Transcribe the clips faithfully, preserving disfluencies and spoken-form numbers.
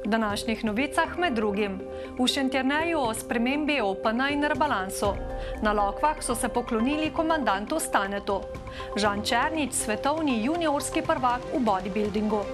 V današnjih novicah med drugim v Šentjerneju o spremembi O P N in rebalansu. Na Lokvah so se poklonili komandantu Stanetu. Žan Černič, svetovni juniorski prvak v bodybuildingu.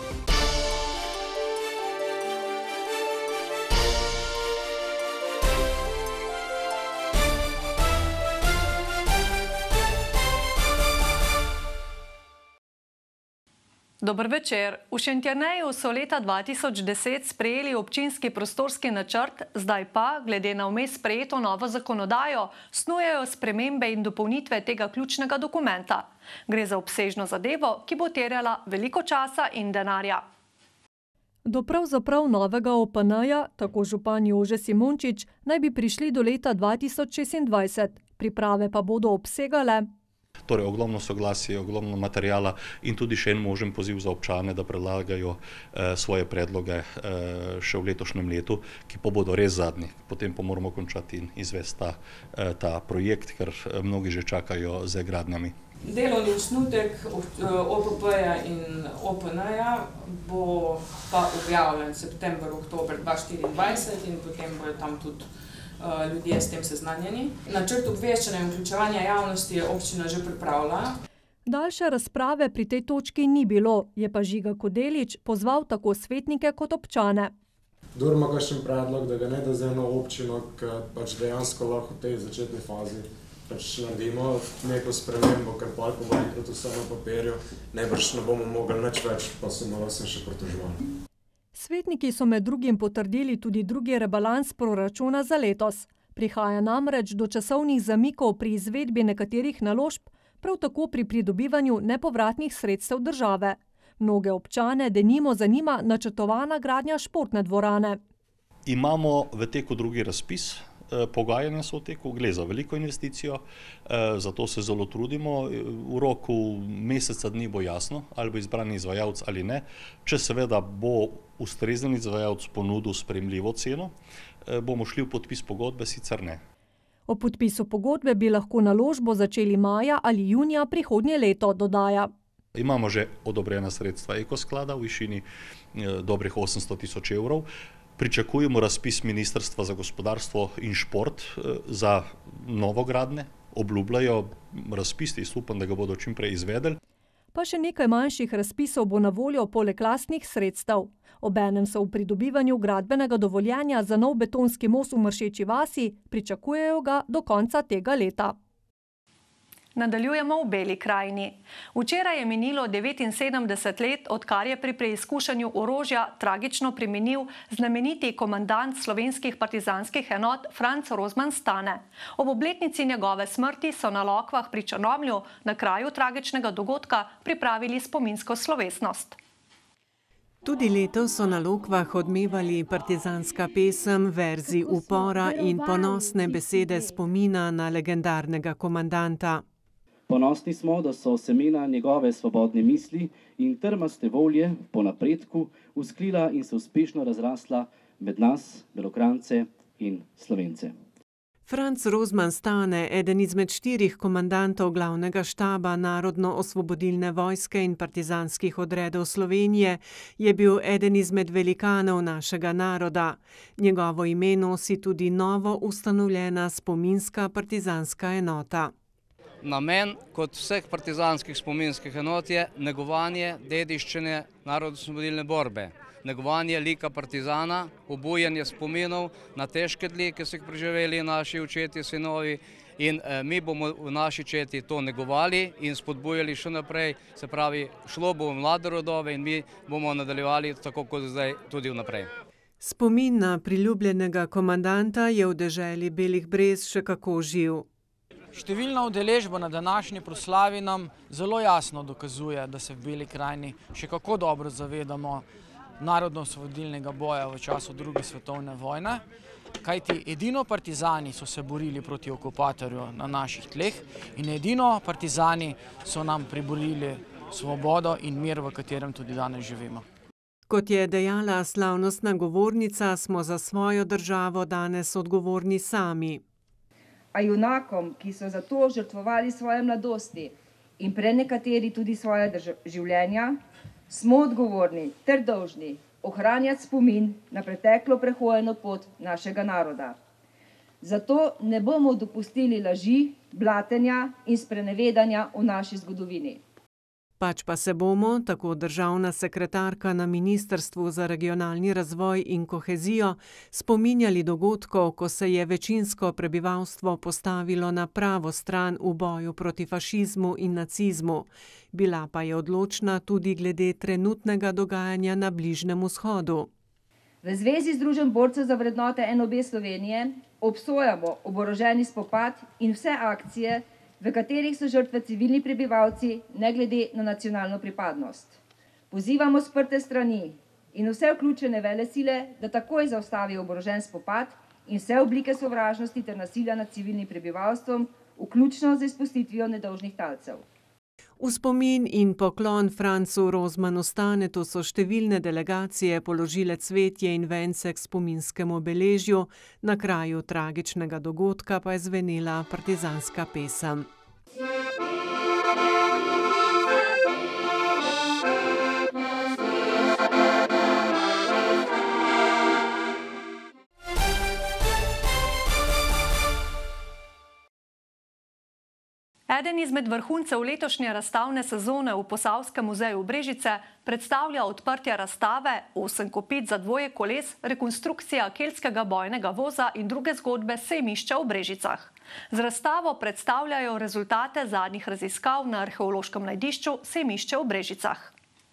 Dober večer. V Šentjerneju so leta dva tisoč deset sprejeli občinski prostorski načrt, zdaj pa, glede na vmes sprejeto novo zakonodajo, snujejo spremembe in dopolnitve tega ključnega dokumenta. Gre za obsežno zadevo, ki bo terjala veliko časa in denarja. Do pravzaprav novega O P N-ja, tako župan Jože Simončič, naj bi prišli do leta dva tisoč šestindvajset. Priprave pa bodo obsegale Torej, ogromno soglasje, ogromno materijala in tudi še en možen poziv za občane, da predlagajo eh, svoje predloge eh, še v letošnjem letu, ki pa bodo res zadnji. Potem pa moramo končati in izvesti ta, eh, ta projekt, ker mnogi že čakajo z gradnjami. Delovni osnutek O P P-ja in O P N-ja bo pa objavljen september, oktober dva tisoč štiriindvajset in potem bojo tam tudi ljudje s tem seznanjeni. Načrt obveščanja in vključevanja javnosti je občina že pripravila. Daljše razprave pri tej točki ni bilo, je pa Žiga Kodelič pozval tako svetnike kot občane. Kdor ima kakšen predlog, da ga ne da za eno občino, ki pač dejansko lahko v tej začetni fazi pač naredimo neko spremembo, ker pa bo enkrat vse na papirju, najbrž ne bomo mogli nič več, pa se malo se še pritoževali. Svetniki so med drugim potrdili tudi drugi rebalans proračuna za letos. Prihaja namreč do časovnih zamikov pri izvedbi nekaterih naložb, prav tako pri pridobivanju nepovratnih sredstev države. Mnoge občane denimo zanima načrtovana gradnja športne dvorane. Imamo v teku drugi razpis. Pogajanja so v teku, gre za veliko investicijo, zato se zelo trudimo. V roku meseca dni bo jasno, ali bo izbran izvajalec ali ne. Če seveda bo ustrezen izvajalec ponudil sprejemljivo ceno, bomo šli v podpis pogodbe, sicer ne. O podpisu pogodbe bi lahko naložbo začeli maja ali junija prihodnje leto, dodaja. Imamo že odobrena sredstva Ekosklada v višini dobrih osemsto tisoč evrov. Pričakujemo razpis Ministrstva za gospodarstvo in šport za novogradnje. Obljubljajo razpis, jaz upam, da ga bodo čim prej izvedeli. Pa še nekaj manjših razpisov bo na voljo poleg lastnih sredstev. Obenem so v pridobivanju gradbenega dovoljenja za nov betonski most v Mršeči vasi, pričakujejo ga do konca tega leta. Nadaljujemo v Beli krajini. Včeraj je minilo devetinsedemdeset let, odkar je pri preizkušanju orožja tragično preminil znameniti komandant slovenskih partizanskih enot Franc Rozman Stane. Ob obletnici njegove smrti so na Lokvah pri Črnomlju na kraju tragičnega dogodka pripravili spominsko slovesnost. Tudi letos so na Lokvah odmevali partizanska pesem, verzi upora in ponosne besede spomina na legendarnega komandanta. Ponosni smo, da so semena njegove svobodne misli in trmaste volje po napredku vzklila in se uspešno razrasla med nas, Belokranjce in Slovence. Franc Rozman Stane, eden izmed štirih komandantov glavnega štaba Narodno-osvobodilne vojske in partizanskih odredov Slovenije, je bil eden izmed velikanov našega naroda. Njegovo ime nosi tudi novo ustanovljena spominska partizanska enota. Namen kot vseh partizanskih spominskih enot je negovanje dediščine narodno-osvobodilne borbe, negovanje lika partizana, obujanje spominov na težke dni, ki so jih preživeli naši očetje, sinovi, in eh, mi bomo v naši četi to negovali in spodbujali še naprej, se pravi, šlo bo v mlade rodove in mi bomo nadaljevali tako kot zdaj tudi vnaprej. Spomin na priljubljenega komandanta je v deželi Belih Brez še kako živ. Številna udeležba na današnji proslavi nam zelo jasno dokazuje, da se v Beli krajini še kako dobro zavedamo narodno-osvobodilnega boja v času druge svetovne vojne, kajti edino partizani so se borili proti okupatorju na naših tleh in edino partizani so nam priborili svobodo in mir, v katerem tudi danes živimo. Kot je dejala slavnostna govornica, smo za svojo državo danes odgovorni sami. A junakom, ki so za to žrtvovali svoje mladosti in prenekateri tudi svoje življenja, smo odgovorni ter dolžni ohranjati spomin na preteklo prehojeno pot našega naroda. Zato ne bomo dopustili laži, blatenja in sprenevedanja o naši zgodovini. Pač pa se bomo, tako državna sekretarka na Ministrstvu za regionalni razvoj in kohezijo, spominjali dogodkov, ko se je večinsko prebivalstvo postavilo na pravo stran v boju proti fašizmu in nacizmu. Bila pa je odločna tudi glede trenutnega dogajanja na Bližnjem vzhodu. V Zvezi Združenj borcev za vrednote N O B Slovenije obsojamo oboroženi spopad in vse akcije, v katerih so žrtve civilni prebivalci, ne glede na nacionalno pripadnost. Pozivamo sprte strani in vse vključene velesile, da takoj zaustavijo oborožen spopad in vse oblike sovražnosti ter nasilja nad civilnim prebivalstvom, vključno z izpustitvijo nedolžnih talcev. V spomin in poklon Francu Rozmanu Stanetu so številne delegacije položile cvetje in vence k spominskemu obeležju, na kraju tragičnega dogodka pa je zvenela partizanska pesem. Eden izmed vrhuncev letošnje razstavne sezone v Posavskem muzeju Brežice predstavlja odprtje razstave Osem kopit za dvoje koles, rekonstrukcija keltskega bojnega voza in druge zgodbe sejmišča v Brežicah. Z razstavo predstavljajo rezultate zadnjih raziskav na arheološkem najdišču sejmišče v Brežicah.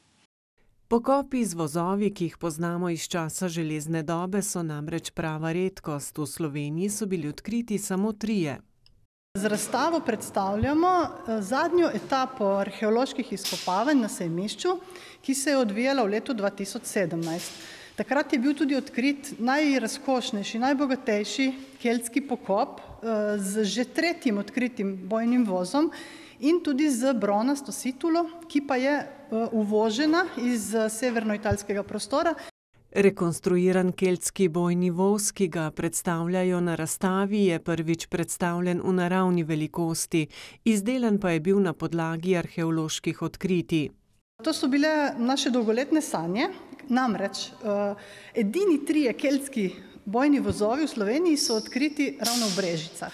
Pokopi z vozovi, ki jih poznamo iz časa železne dobe, so namreč prava redkost. V Sloveniji so bili odkriti samo trije. Z razstavo predstavljamo zadnjo etapo arheoloških izkopavanj na sejmišču, ki se je odvijala v letu dva tisoč sedemnajst. Takrat je bil tudi odkrit najrazkošnejši, najbogatejši keltski pokop z že tretjim odkritim bojnim vozom in tudi z bronasto situlo, ki pa je uvožena iz severnoitalskega prostora. Rekonstruiran keltski bojni voz, ki ga predstavljajo na razstavi, je prvič predstavljen v naravni velikosti, izdelan pa je bil na podlagi arheoloških odkritij. To so bile naše dolgoletne sanje, namreč edini trije keltski bojni vozovi v Sloveniji so odkriti ravno v Brežicah.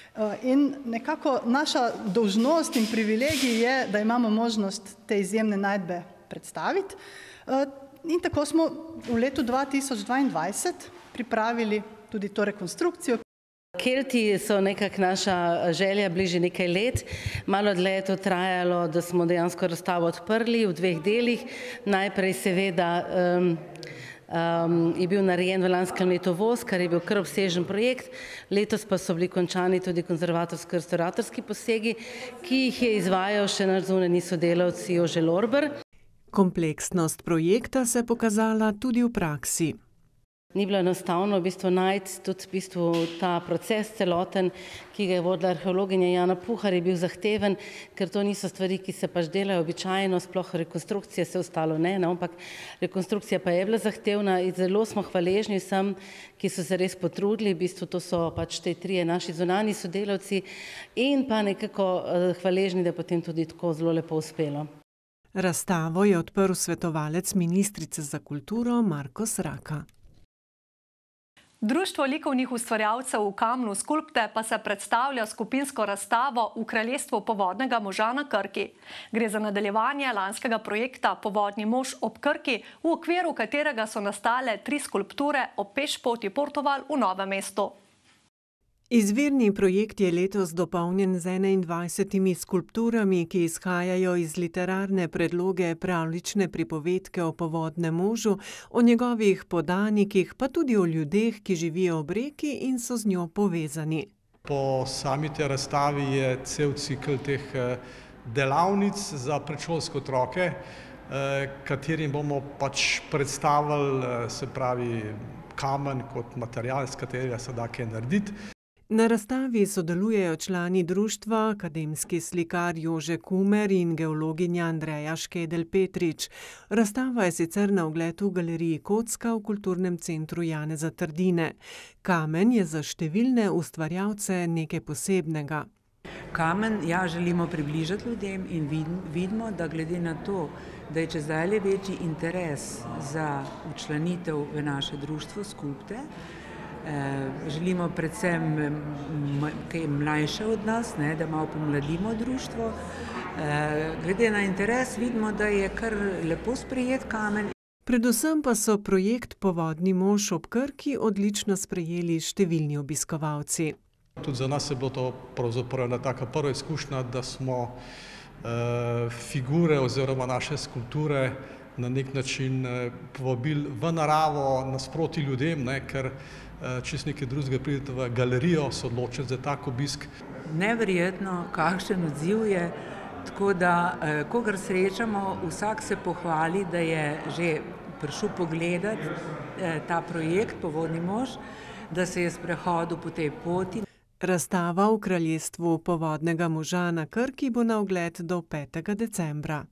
In nekako naša dolžnost in privilegij je, da imamo možnost te izjemne najdbe predstaviti. In tako smo v letu dva tisoč dvaindvajset pripravili tudi to rekonstrukcijo. Kelti so nekako naša želja bliže nekaj let. Malo dlje je to trajalo, da smo dejansko razstavo odprli v dveh delih. Najprej seveda um, um, je bil narejen v lanskem letu voz, kar je bil kar obsežen projekt. Letos pa so bili končani tudi konzervatorsko-restauratorski posegi, ki jih je izvajal še naš zunanji sodelavci Jože Lorber. Kompleksnost projekta se je pokazala tudi v praksi. Ni bilo enostavno v bistvu najti tudi v bistvu ta proces celoten, ki ga je vodila arheologinja Jana Puhar, je bil zahteven, ker to niso stvari, ki se pač delajo običajno, sploh rekonstrukcije, vse ostalo ne, no, ampak rekonstrukcija pa je bila zahtevna in zelo smo hvaležni vsem, ki so se res potrudili, v bistvu to so pač te trije naši zunanji sodelavci in pa nekako hvaležni, da je potem tudi tako zelo lepo uspelo. Razstavo je odprl svetovalec ministrice za kulturo Marko Sraka. Društvo likovnih ustvarjalcev v Kamnu Skulpte pa se predstavlja skupinsko razstavo v kraljestvu povodnega moža na Krki. Gre za nadaljevanje lanskega projekta Povodni mož ob Krki, v okviru katerega so nastale tri skulpture ob pešpoti Portoval v Novem mestu. Izvirni projekt je letos dopolnjen z enaindvajsetimi skulpturami, ki izhajajo iz literarne predloge pravljične pripovedke o povodnem možu, o njegovih podanikih, pa tudi o ljudeh, ki živijo ob reki in so z njo povezani. Po sami te razstavi je cel cikl teh delavnic za predšolske otroke, katerim bomo pač predstavili, se pravi, kamen kot material, s katerega se da kaj narediti. Na razstavi sodelujejo člani društva, akademski slikar Jože Kumer in geologinja Andreja Škedelj-Petrič. Razstava je sicer na ogled v galeriji Kocka v Kulturnem centru Janeza Trdine. Kamen je za številne ustvarjalce nekaj posebnega. Kamen, ja, želimo približati ljudem in vidimo, da glede na to, da je čedalje večji interes za včlanitev v naše društvo Sculpte, želimo predvsem kaj mlajše od nas, ne, da malo pomladimo društvo. Glede na interes vidimo, da je kar lepo sprejet Kamen. Predvsem pa so projekt Povodni mož ob Krki odlično sprejeli številni obiskovalci. Tudi za nas je bilo to pravzaprav ena taka prva izkušnja, da smo eh, figure oziroma naše skulpture na nek način eh, povabili v naravo nasproti ljudem, ne, ker eh, čist nekaj drugega pridete v galerijo, se odločiti za tak obisk. Neverjetno, kakšen odziv je, tako da, eh, kogar srečamo, vsak se pohvali, da je že prišel pogledati eh, ta projekt Povodni mož, da se je sprehodil po tej poti. Razstava v kraljestvu Povodnega moža na Krki bo na ogled do petega decembra.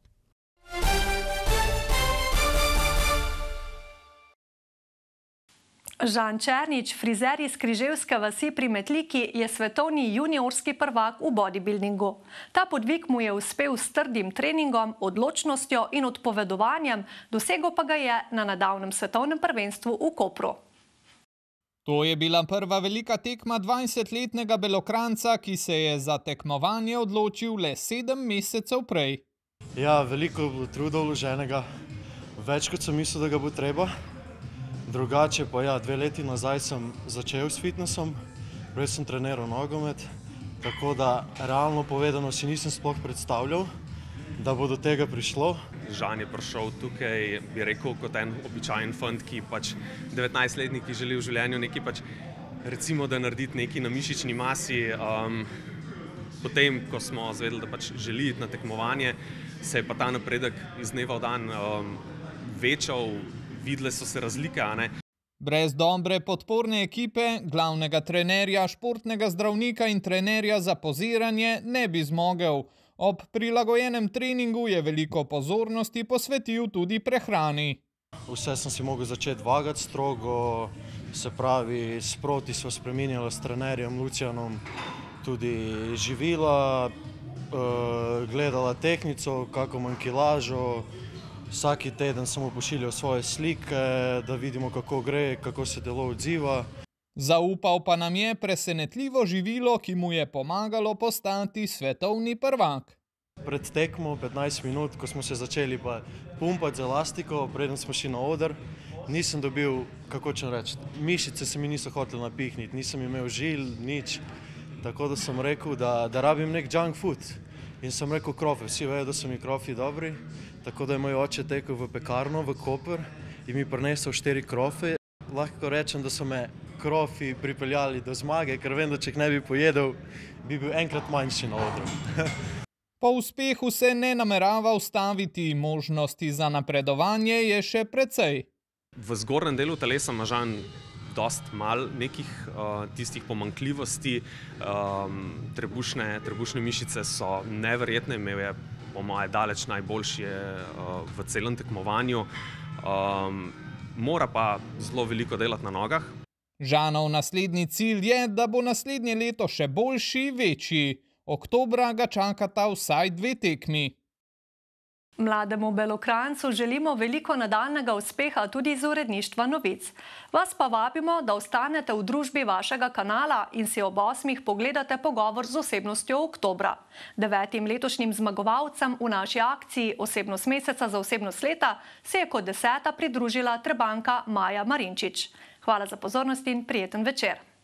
Žan Černič, frizer iz Križevske vasi pri Metliki, je svetovni juniorski prvak v bodybuildingu. Ta podvig mu je uspel s trdim treningom, odločnostjo in odpovedovanjem, dosegel pa ga je na nedavnem svetovnem prvenstvu v Kopru. To je bila prva velika tekma dvajsetletnega Belokranca, ki se je za tekmovanje odločil le sedem mesecev prej. Ja, veliko je bilo truda vloženega, več kot sem mislil, da ga bo treba. Drugače pa ja, dve leti nazaj sem začel s fitnessom, prej sem treniral nogomet, tako da realno povedano si nisem sploh predstavljal, da bo do tega prišlo. Žan je prišel tukaj, bi rekel, kot en običajen fant, ki pač devetnajstletnik, ki želi v življenju nekaj pač, recimo, da narediti nekaj na mišični masi. Um, potem, ko smo zvedeli, da pač želi iti na tekmovanje, se je pa ta napredek iz dneva v dan um, večal, videle so se razlike, a ne. Brez dobre podporne ekipe, glavnega trenerja, športnega zdravnika in trenerja za poziranje ne bi zmogel. Ob prilagojenem treningu je veliko pozornosti posvetil tudi prehrani. Vse sem si mogel začeti vagati strogo, se pravi, sproti smo spreminjali s trenerjem Lucijanom tudi živila, gledala tehnico, kako manj kilažo. Vsaki teden sem mu pošiljal svoje slike, da vidimo, kako gre, kako se telo odziva. Zaupal pa nam je presenetljivo živilo, ki mu je pomagalo postati svetovni prvak. Pred tekmo petnajst minut, ko smo se začeli pa pumpati z elastiko, preden smo šli na oder, nisem dobil, kako ćem reči, mišice se mi niso hotele napihniti, nisem imel žil, nič. Tako da sem rekel, da, da rabim nek junk food. In sem rekel krofe, vsi vejo, da so mi krofi dobri, tako da je moj oče tekel v pekarno v Koper in mi prinesel štiri krofe. Lahko rečem, da so me krofi pripeljali do zmage, ker vem, da če jih ne bi pojedel, bi bil enkrat manjši na odru. Po uspehu se ne namerava ustaviti, možnosti za napredovanje je še precej. V zgornjem delu telesa ima Žan dost malo nekih uh, tistih pomanjkljivosti, um, trebušne, trebušne mišice so neverjetne, imel je po moje daleč najboljše uh, v celem tekmovanju. Um, Mora pa zelo veliko delati na nogah. Žanov naslednji cilj je, da bo naslednje leto še boljši, večji. Oktobra ga čakata vsaj dve tekmi. Mlademu Belokrancu želimo veliko nadaljnjega uspeha tudi iz uredništva novic. Vas pa vabimo, da ostanete v družbi vašega kanala in si ob osmih pogledate pogovor z osebnostjo oktobra. Devetim letošnjim zmagovalcem v naši akciji Osebnost meseca za osebnost leta se je kot deseta pridružila Trebanka Maja Marinčič. Hvala za pozornost in prijeten večer.